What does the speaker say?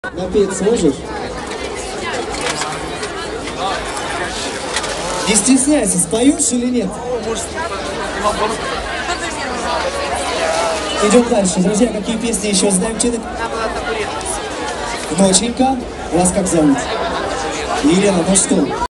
Напеть сможешь? Не стесняйся, споешь или нет? Идем дальше. Друзья, какие песни еще знаем? Ноченька. Вас как зовут? Елена, ну что?